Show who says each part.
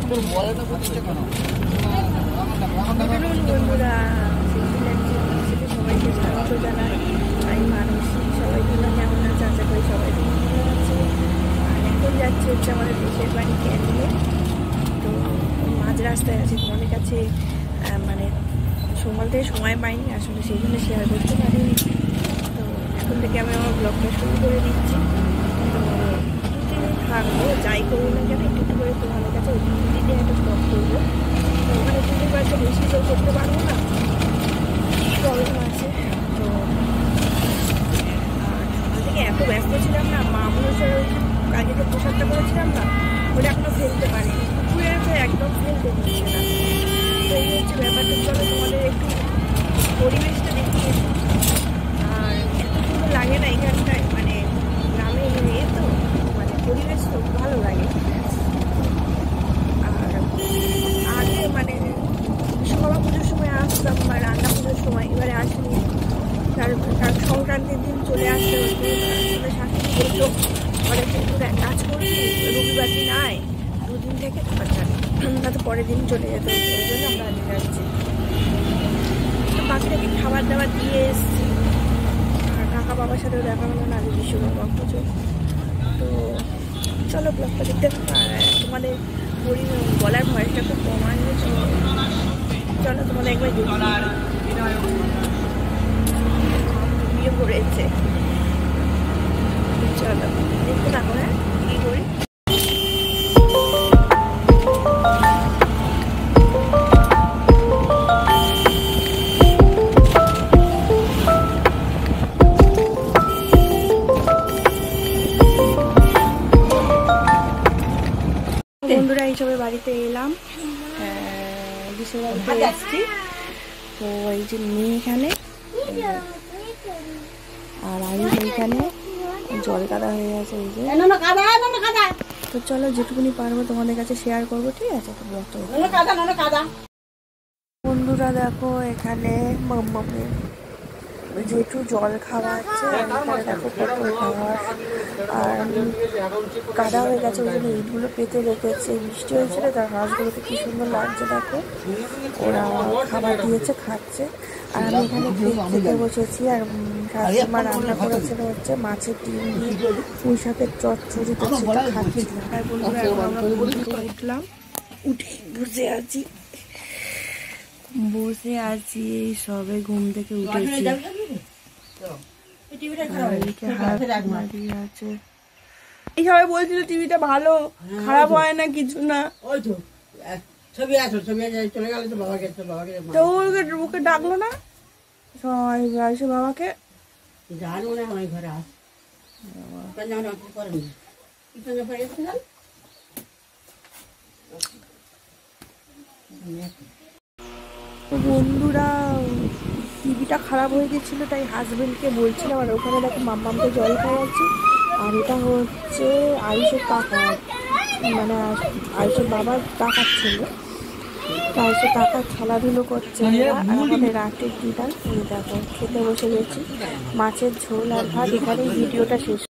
Speaker 1: বন্ধুরা সবাইকে স্বাগত জানাই। আমি মানসী, সবাই তোমরা কেমন আছে? আশা করি সবাই ভালো আছে। আর এখন যাচ্ছে হচ্ছে আমাদের দেশের বাড়ি ক্যানিংয়ে। তো মাঝ রাস্তায় আছে, তোমাদের কাছে মানে সকাল থেকে সময় পাইনি আসলে, সেই জন্য শেয়ার করতে পারিনি। তো এখন থেকে আমি আমার ব্লগটা শুরু করে দিচ্ছি। তো দুদিন থাকবো, যাই করি না কেন একটু একটু করে তোমাদের কাছে দিনে একটা ব্লগ করবো। তো ওখানে দুদিন বাড়িতে বেশি জোর করতে পারবো না, প্রবলেম আছে। তো সকাল থেকে এত ব্যস্ত ছিলাম না, মা মনসার ওই কালকে যে প্রসাদটা করেছিলাম না, ওটা এখনো ফেলতে পারিনি, পুকুরে আছে একদম ফেলতে দিচ্ছে না। তো এই হচ্ছে ব্যাপারটা। চলো তোমাদের একটু পরিবেশটা দেখিয়ে। আর এত সুন্দর লাগে না এখানটায়, মানে গ্রামে মেয়ে তো, মানে পরিবেশ তো ভালো লাগে। আর আগে মানে বিশ্বকর্মা পুজোর সময় আসতাম বা রান্না পুজোর সময়, এবারে আসিনি। কারণ সংক্রান্তির দিন চলে আসতে হচ্ছে। আসলে শাশুড়ি বলতো অনেক দিন ধরে কাজ করছি, রবিবার দিন আয়, দুদিন থেকে তোমার জানি তাতে পরের দিন চলে যেতে হচ্ছে। ওই জন্য আমরা আগে যাচ্ছি। তো পাখিটাকে খাবার দাবার দিয়ে এসেছি। আর কাকা বাবার সাথেও দেখা হলো না, আগে বিশ্বকর্মা পুজো। তো চলো ব্লগটা দেখতে থাকো। আর তোমাদের গলার ভয়েসটা খুব কম আসবে, তো চলো তোমাদের একবার বিয়ে করেছে। চলো দেখতে থাকো। হ্যাঁ, কি করি। বন্ধুরা হিসেবে বাড়িতে এলাম, বিশেষ বাড়িতে এসছি। তো এই যে মেয়ে এখানে, আর আমি এইখানে জল কাদা হয়ে গেছে এই যে। তো চলো যেটুকুনি পারবো তোমাদের কাছে শেয়ার করবো, ঠিক আছে? তো বন্ধুরা দেখো এখানে মাম্মাকে যেটু জল খাওয়াচ্ছে, এখানে দেখো কত খাওয়ার। আর কাদা হয়ে গেছে, ওই জন্য ইটগুলো পেতে রেখেছে। বৃষ্টি হয়েছিল, তার হাঁসগুলোকে কি সুন্দর লাগছে দেখো। ওরা খাবার দিয়েছে, খাচ্ছে। আর আমি এখানে খেতে বসেছি। আর শাশুড়িমা রান্না করেছিল হচ্ছে মাছের ডিম দিয়ে পুঁই শাকের চচ্চড়ি, তো সেটা খাচ্ছিলাম। আর বন্ধুরা এখন আমরা উঠলাম, উঠে বসে আছি এই সবে ঘুম থেকে উঠেছি। এই সবাই বলছিল টিভিটা ভালো, খারাপ হয় না, কিছু না। তো ওকে ডাকলো না সবাই, আসে বাবাকে। বন্ধুরা টিভিটা খারাপ হয়ে গেছিলো, তাই হাজবেন্ডকে বলছিলাম। আর ওখানে দেখো মাম্মামকে জল খাওয়াচ্ছি। আর এটা হচ্ছে আয়ুষের কাকা, মানে আয়ুষের বাবার কাকার ছেলে। আয়ুষের কাকা খেলাধুলো করছে। আমাদের রাতের ডিনার এই দেখো, খেতে বসে গেছি, মাছের ঝোল আর ভাত। এখানেই ভিডিওটা শেষ।